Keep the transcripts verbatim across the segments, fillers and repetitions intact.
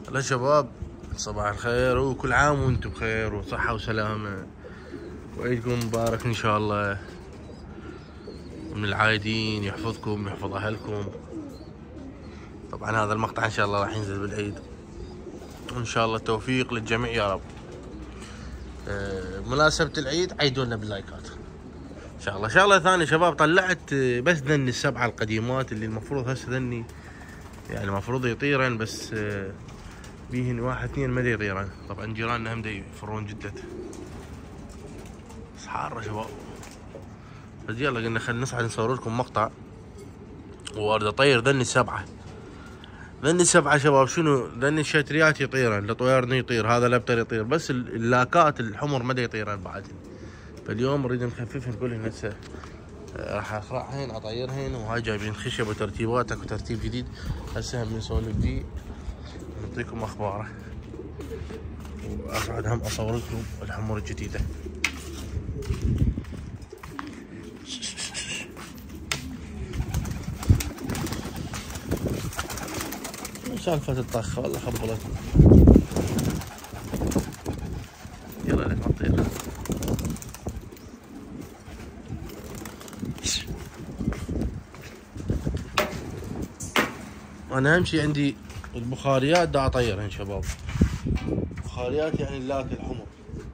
هلا شباب، صباح الخير وكل عام وانتم بخير وصحة وسلامة وعيدكم مبارك ان شاء الله. من العايدين يحفظكم يحفظ اهلكم. طبعا هذا المقطع ان شاء الله راح ينزل بالعيد، وان شاء الله التوفيق للجميع يا رب. بمناسبة العيد عيدونا باللايكات ان شاء الله. شغلة ثانية شباب، طلعت بس ذني السبعة القديمات اللي المفروض هسه ذني يعني المفروض يطيرن، بس بيهن واحد اثنين ما يطيرن. طبعا جيراننا هم يفرون جدة، بس حارة شباب. بس يلا قلنا خلينا نصعد نصور لكم مقطع وارد اطير ذني السبعة. ذني السبعة شباب شنو؟ ذني الشتريات يطيرن، الطويرني يطير، هذا لابتر يطير، بس اللاكات الحمر ما يطيرن بعد. فاليوم نريد نخففهن كلهن. هسه راح اخرعهن اطيرهن، وهاي جايبين خشب وترتيبات، اكو ترتيب جديد هسه هم نسولف فيه نعطيكم اخباره، واقعد هم اصور لكم الحمر الجديده. سالفه الطخ والله خبلتنا. يلا لك نطير. انا اهم شي عندي البخاريات دا اطيرهن شباب. بخاريات يعني اللاك الحمر.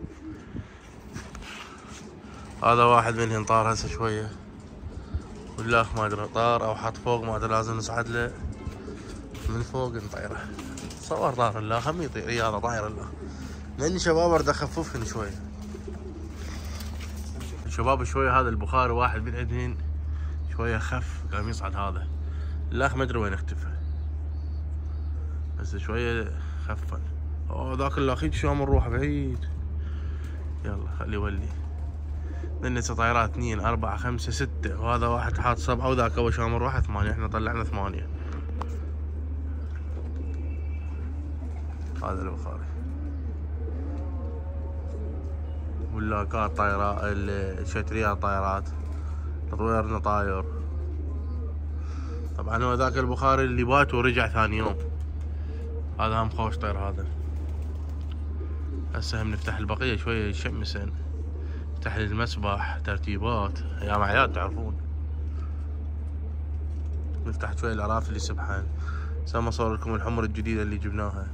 هذا واحد منهن طار هسه شويه، واللاخ ما ادري طار او حط فوق، ما ادري لازم نصعد له من فوق نطيره. صور طار اللاخ هم يطير. اي هذا طاير اللاخ، لاني شباب اريد اخففهن شوي. شباب شويه هذا البخاري واحد من عندهن شويه خف، قام يصعد هذا اللاخ ما ادري وين اختفى، بس شويه خفن. اوه ذاك الاخ شلون نروح بعيد. يلا خلي يولي. ذني طايرات اثنين اربعة خمسة ستة، وهذا واحد حاط سبعة، وذاك اول شلون نروح ثمانية، احنا طلعنا ثمانية. هذا البخاري واللاكات طايرات، الشتريات طايرات، تطويرنا طاير. طبعا هو ذاك البخاري اللي بات ورجع ثاني يوم، هذا هم خوش طير هذا. هسه هم نفتح البقية شوية يشمسن، نفتح المسبح ترتيبات ايام اعياد تعرفون. نفتح شوية الاراف اللي سبحان. سام اصور لكم الحمر الجديدة اللي جبناها.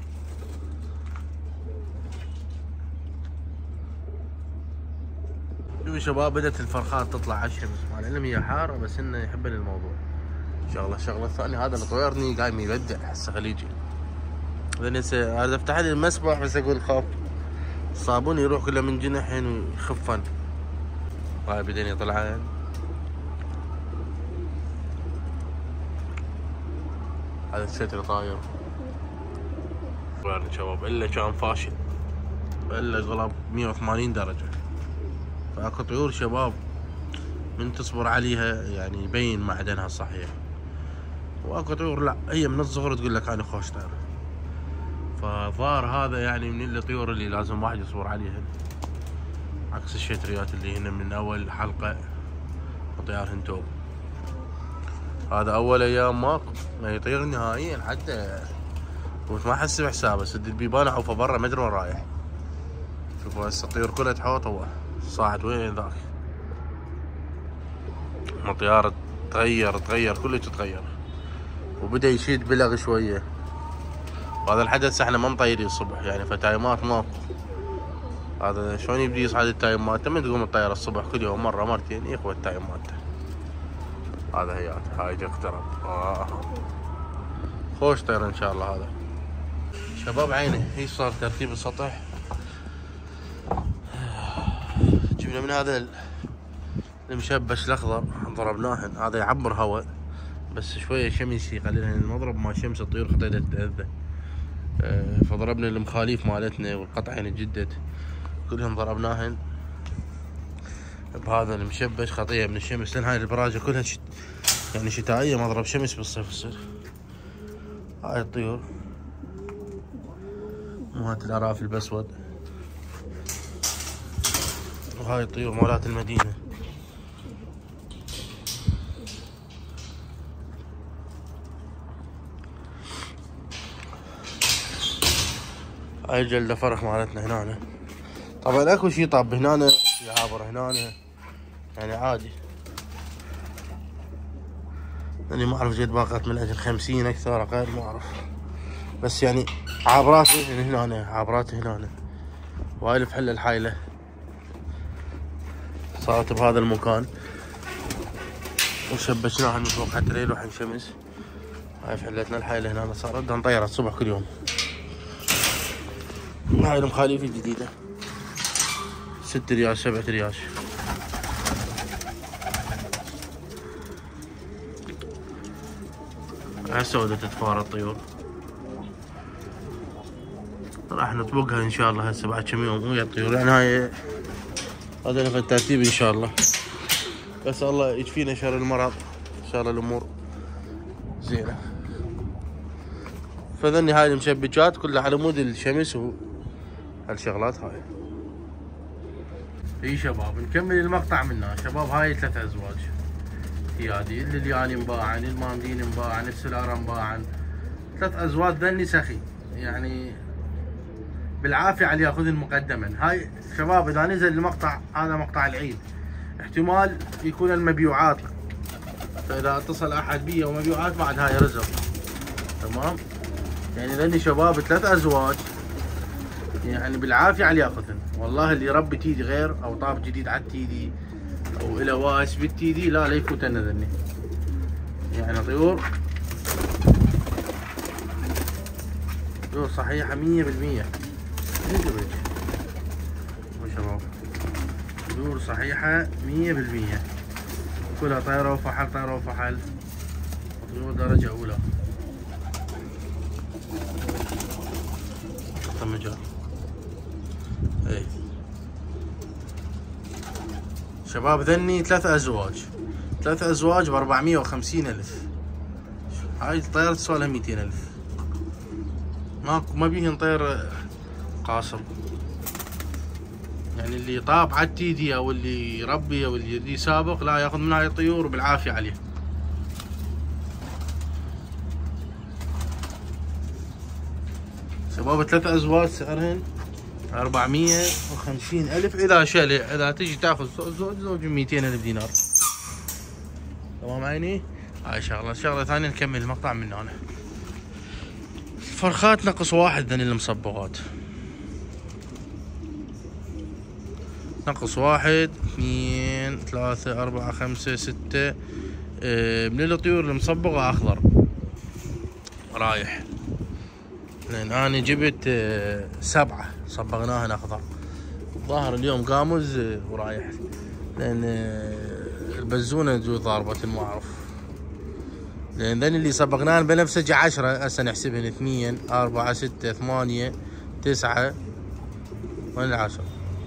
شوفوا شباب بدت الفرخات تطلع على الشمس، مع العلم هي حارة بس انه يحبن الموضوع. شغلة الشغلة الثانية هذا الطويرني قايم يبدع هسه خليجي. بعدين هسه اريد افتح لي المسبح، بس اقول خاف الصابون يروح كله من جنحين ويخفن. هاي بعدين يطلعن. هذا الستر طاير. يعني شباب الا كان فاشل، الا قلب مية وثمانين درجة. فاكو طيور شباب من تصبر عليها يعني يبين معدنها الصحيح، واكو طيور لا هي من الصغر تقول لك انا خوش طير. فظاهر هذا يعني من الطيور اللي لازم واحد يصبر عليها، عكس الشتريات اللي هنا من اول حلقة وطيارهن توب. هذا اول ايام ماكو ما يطير نهائيا، حتى كنت ما احس بحسابه. سد البيبان اعوفه برا ما ادري وين رايح. شوفوا هسه الطيور كلها تحوط، هو صاعد وين ذاك. الطيارة تغير تغير كله تتغير، وبدا يشيد بلغ شويه. وهذا الحدث احنا ما مطيرين الصبح يعني، فتايمات ماكو. هذا شلون يبدي يصعد التايم مالته؟ من تقوم الطيارة الصبح كل يوم مرة مرتين يخوى التايم مالته. هذا هيات هاي اقترب. آه. خوش طير ان شاء الله. هذا شباب عينه هي صار ترتيب السطح. جبنا من هذا المشبش الاخضر ضربناهن، هذا يعبر هواء بس شويه شمس يقللها المضرب ما شمس الطيور خطيت تتاذى. فضربنا المخاليف مالتنا والقطعين جدت كلهم ضربناهن بهذا المشبش خطيه من الشمس، لان هاي البراجه كلها شت يعني شتائيه، مضرب شمس بالصيف يصير. هاي الطيور مالت الارافل البسود، وهاي الطيور مالات المدينه. هاي الجلدة فرخ مالتنا هنا. طبعا اكو شي طاب هنا شي عابر هنا يعني عادي. يعني ما اعرف جد باقات من اجل خمسين اكثر اقل ما اعرف، بس يعني عابرات هنا عابرات هنا. وهاي الفحلة الحايلة صارت بهذا المكان وشبكناها من فوق حتى لا يروح الشمس. هاي فحلتنا الحايلة هنا صارت بدنا نطيرها الصبح كل يوم. هاي المخاليف الجديدة ست رياش سبعة رياش. هسه بدها تتفار الطيور، راح نطبقها ان شاء الله هسه بعد كم يوم ويا الطيور. يعني هاي هذا في الترتيب ان شاء الله، بس الله يكفينا شر المرض ان شاء الله الامور زينه. فذني هاي المشبكات كلها على مود الشمس وهالشغلات هاي. اي شباب نكمل المقطع منا شباب. هاي ثلاث ازواج هيادي، اللي الياني مباعن، الماندين مباعن، السلارة مباعن. ثلاث ازواج ذني سخي يعني بالعافيه على ياخذن مقدما. هاي شباب اذا نزل المقطع هذا مقطع العيد احتمال يكون المبيوعات، فاذا اتصل احد بي ومبيوعات بعد هاي رزق تمام. يعني ذني شباب ثلاث ازواج يعني بالعافيه على ياخذن. والله اللي يربي تيدي غير او طاب جديد على التيدي او الى واس بالتيدي لا لا يفوتنا ذني. يعني طيور طيور صحيحه مية بالمية. شباب طيور صحيحه مية بالمية، كلها طيره وفحل طيره وفحل، طيور درجه اولى. مجال اي شباب ذني ثلاث ازواج ثلاث ازواج ب أربعمية وخمسين الف. هاي الطير تسوى لها ميتين الف. ماكو ما بيهن طير قاصر. يعني اللي طاب على التيدي او اللي يربي او اللي يدي سابق لا ياخذ من هاي الطيور وبالعافيه عليه. شباب ثلاث ازواج سعرهن أربعمية وخمسين الف. اذا شلع اذا تجي تاخذ زوج زوج ميتين الف دينار تمام عيني. هاي شغله. شغله ثانيه نكمل المقطع من هنا. فرخات نقص واحد ذني المصبغات. نقص واحد اثنين ثلاثة أربعة خمسة ستة من الطيور المصبغة أخضر رايح. لأن أنا جبت سبعة صبغناهن أخضر. ظاهر اليوم قامز ورايح لأن البزونة جو ضاربة ما أعرف. لأن ذن اللي صبغناهن بنفسجي عشرة هسه نحسبهن اثنين أربعة ستة ثمانية تسعة وين العشرة.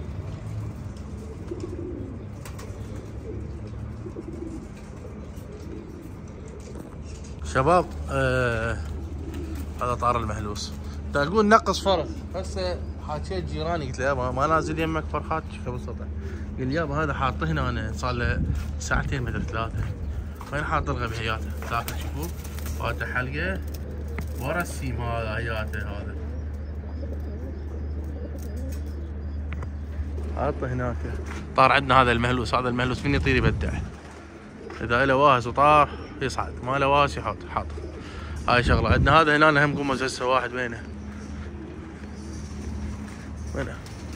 شباب آه هذا طار المهلوس. تقول نقص فرخ. هسه حاكيت جيراني قلت له يابا ما نازل يمك فرخات قبل سطح. قال لي يابا هذا حاطه هنا انا صار له ساعتين مدري ثلاثه. وين حاط الغبياته ذاك شوفوا فاتح حلقه ورا السيم هذا هياته هذا حاطه هناك. طار عندنا هذا المهلوس. هذا المهلوس من يطير يبدع. اذا له واهس وطار يصعد، ما له واهس يحط حاط. هاي شغله. عندنا هذا هنا هم قمز هسه واحد وينه؟ وينه؟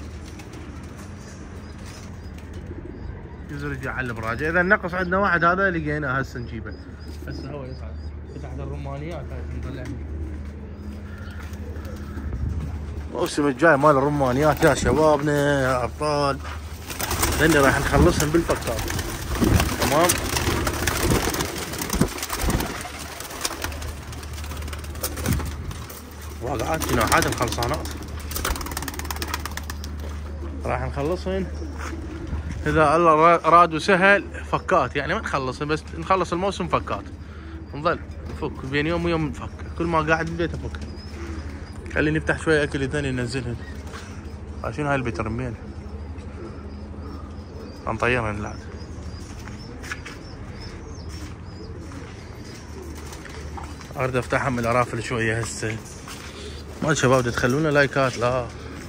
يرجع على البراجع. اذا نقص عندنا واحد هذا لقيناه هسه نجيبه. هسه هو يصعد فتحت الرمانيات هاي نطلع. الموسم الجاي مال الرمانيات يا شبابنا يا ابطال لاني راح نخلصهم بالفكات تمام. واقعات جناحات الخلصانات راح نخلصهن اذا الله راد وسهل فكات. يعني ما نخلص بس نخلص الموسم فكات. نظل نفك بين يوم ويوم نفك. كل ما قاعد بالبيت افك. خليني نفتح شويه اكل ثاني ننزلهن. شنو هاي البترمين نطيرهن العاد. اريد افتحهم من الارافل شويه هسه ما شباب تخلونا لايكات لا.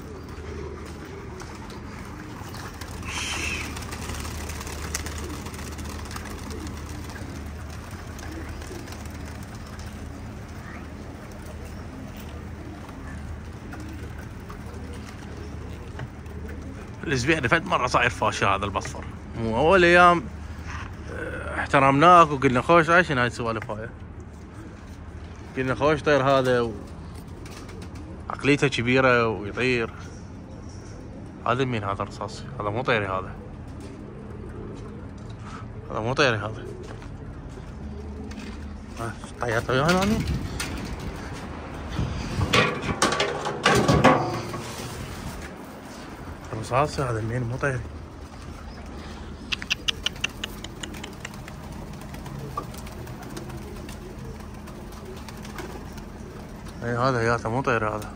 الاسبوع اللي فات مره صاير فاشل هذا البصفر. مو اول ايام احترمناك وقلنا خوش عشان هاي السوالف هاي، قلنا خوش طير هذا وعقليته كبيره ويطير. هذا مين هذا الرصاصي؟ هذا مو طيري، هذا هذا مو طيري هذا. طيرت وياي مامي. الرصاصي هذا مين مو طيري. اي هذا هياته مو طيري هذا.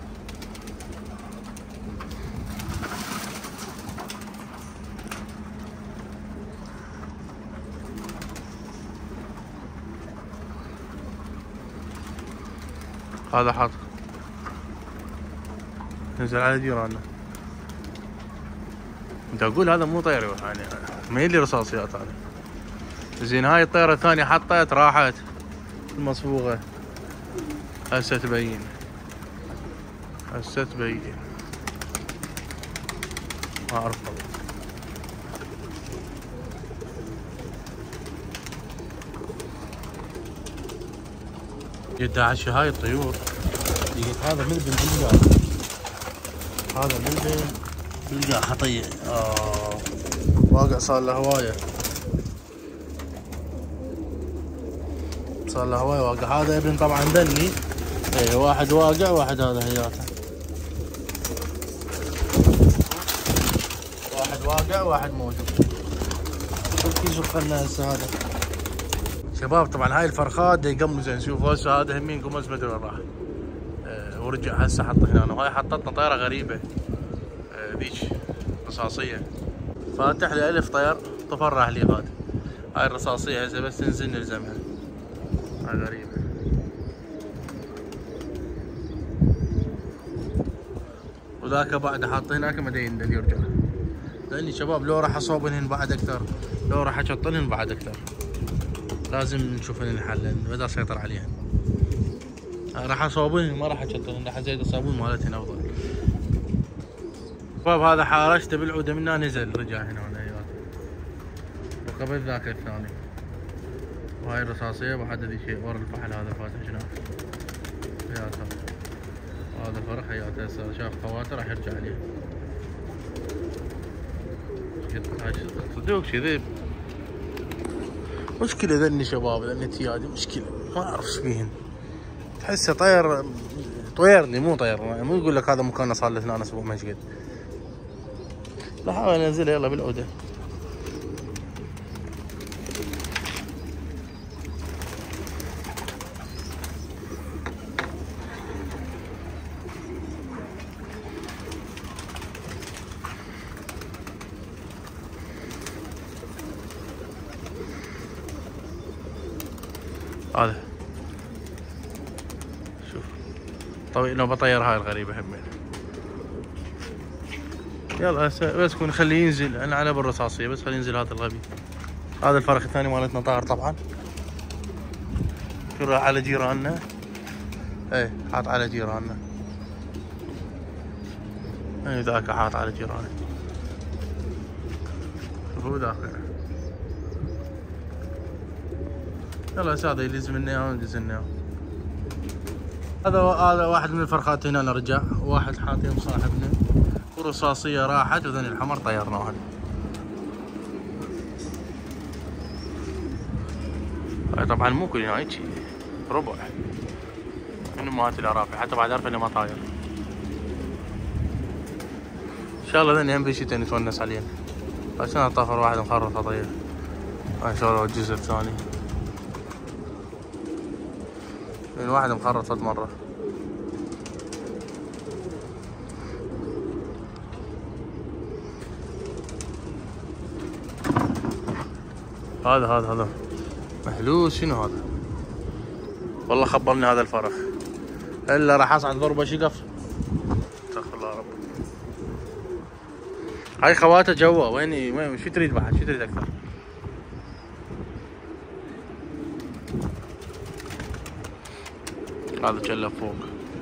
هذا حاط نزل على جيراننا. انت اقول هذا مو طيري يعني ما يلي رصاصيات هذا. زين هاي الطيرة الثانية حطت راحت المصفوغة. هسه تبين هسه تبين ما اعرف والله. جد عشي هاي الطيور. هذا ملبن بالقاع، هذا ملبن بالقاع خطية. آه واقع صار له هواية، صار له هواية واقع. هذا ابن طبعا بني. اي واحد واقع واحد هذا هياته. واحد واقع واحد موجود. كيف شغلنا هسه هذا شباب. طبعا هاي الفرخات دا يقمزن. نشوف هسه هذا همين قمز مدري وين راح. أه ورجع هسه حطه هنا. وهاي حطتنا طيرة غريبة. أه ذيك رصاصية. فاتح لي ألف طير طفر راح لي غاد. هاي الرصاصية هسه بس تنزل نلزمها. هاي غريبة. وذاك بعد حاطه هناك ما يندل يرجع. لاني شباب لو راح اصوبنهن بعد اكثر، لو راح اشطنهن بعد اكثر، لازم نشوف لنا الحل بدي اسيطر عليهن. راح اصوبنهن ما راح اشطنهن، راح ازيد الصابون مالتهن افضل. شباب هذا حارشته بالعوده من هنا نزل رجع هنا هنا وقبل ذاك الثاني. وهاي الرصاصيه وحد ذي شيء ورا الفحل هذا فاتح هنا. هذا فرخ حياته هسه شاف خواته راح يرجع عليه. صدق كذي مشكلة ذني شباب، ذني تيادي مشكلة ما اعرف ايش بيهن. تحسه طير طيرني مو طير. مو يقول لك هذا مكانه صار له اثنين اسبوع ما قد. لا حاول انزله يلا بالعودة. هذا شوف طويل لو بطير هاي الغريبة همين. يلا هسه بس كون خليه ينزل. انا على بالرصاصية بس خليه ينزل هذا الغبي. هذا الفرخ الثاني مالتنا طاهر طبعا. شو راح على جيراننا. ايه حاط على جيراننا. ايه ذاك حاط على جيرانه. شوفوا ذاك. يلا هسه هذا يلزمنا اياه وندزنا اياه. هذا هذا واحد من الفرخات هنا رجع، وواحد حاطين صاحبنا ورصاصيه راحت وذني الحمر طيرناهن. هاي طبعا مو كلنا هيجي ربع من امهات الارافع، حتى بعد عرفه انه ما طاير. ان شاء الله ذني هم بشيتين نتونس عليهم. عشان طافر واحد مخرط طيب. ان شاء الله الجزء الثاني. من واحد مخرط فد مرة. هذا هذا هذا محلوس. شنو هذا؟ والله خبرني هذا الفرخ الا راح اصعد ضربة شقف استغفر الله رب. هاي خواته جوا. ويني وين شو تريد بعد؟ شو تريد اكثر؟ هذا كله فوق.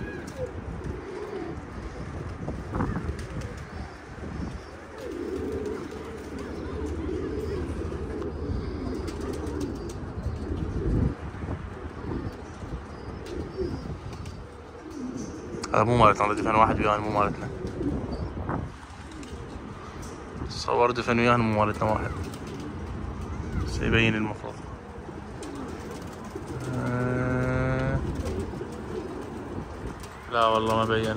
هذا مو مالتنا، هذا دفن واحد ويانا، مو مالتنا. صور دفن ويانا مو مالتنا واحد، سيبين المفروض. أه... لا والله ما بين.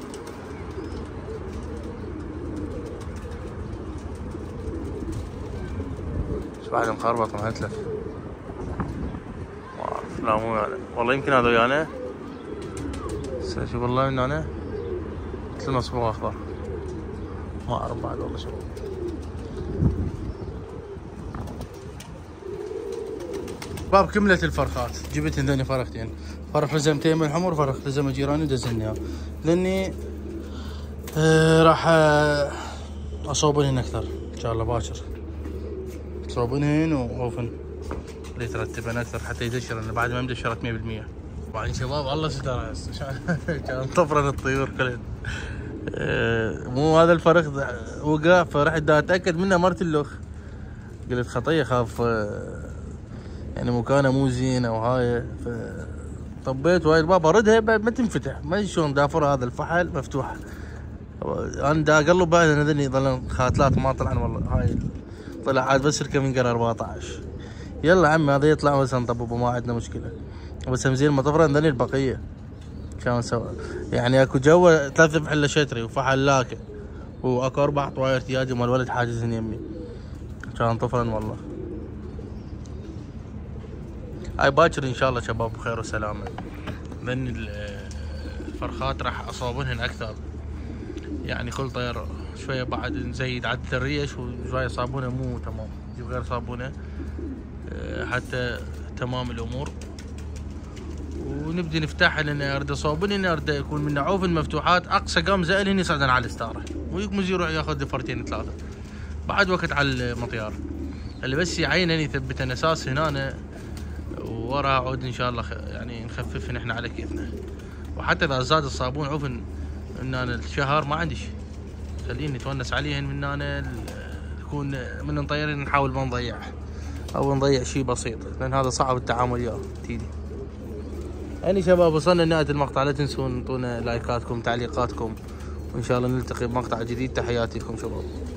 ايش بعد مخربط ما اتلف. ما اعرف. لا مو ويانا والله، يمكن هذا ويانا. شوف والله من هنا مثل مصبوغ اخضر، ما اعرف بعد والله شباب. باب كملت الفرخات، جبت هذني فرختين، فرخ لزمتين من الحمر وفرخ لزمه جيراني ودزني لاني آه راح اصوبنهن اكثر ان شاء الله باكر. صوبنهن واوفن اللي ترتبن اكثر حتى يدشر، لان بعد ما مدشرت مية بالمية. بعدين شباب الله ستر هسه كان طفرن الطيور كلهن. أه مو هذا الفرخ وقع، فرحت دا اتاكد منه مرت اللخ، قلت خطيه خاف أه يعني مكانه مو زين او هاي، فطبيت وهاي الباب اردها ما تنفتح، ما ادري شلون دافر هذا الفحل مفتوح. انا دا اقلب بعد هذني ظلن خاتلات ما طلعن والله. هاي طلع عاد بس الكمنجر أربعطعش. يلا عمي هذا يطلع بس نطببه ما عندنا مشكله، بس مزين ما طفرن ذني البقيه. شلون نسوي؟ يعني اكو جوا ثلاث فحله شتري وفحل لاكه واكو اربع طواير تياجي مال ولد حاجزن يمي، كان طفرن والله. هاي باكر ان شاء الله شباب بخير وسلامه. ذني الفرخات راح اصوبنهن اكثر، يعني كل طير شويه بعد نزيد عدد الريش وشويه صابونه مو تمام، نجيب غير صابونه حتى تمام الامور. ونبدي نفتح لان ارد اصوبني ارد يكون من عوف مفتوحات اقصى قام زائلهن يصعدن على الستاره، ويقمز يروح ياخذ دفرتين ثلاثه بعد وقت على المطيار. اللي بس يعينن يثبتن اساس هنا وراها عود ان شاء الله يعني نخففهن احنا على كيفنا. وحتى اذا زاد الصابون عوف ان انا الشهر ما عنديش، خليني نتونس عليهن من انا تكون من نطيرين نحاول ما نضيع او نضيع شيء بسيط، لان هذا صعب التعامل وياه تيدي. يعني شباب وصلنا لنهاية المقطع، لا تنسون انطونا لايكاتكم تعليقاتكم، وان شاء الله نلتقي بمقطع جديد. تحياتي لكم شباب.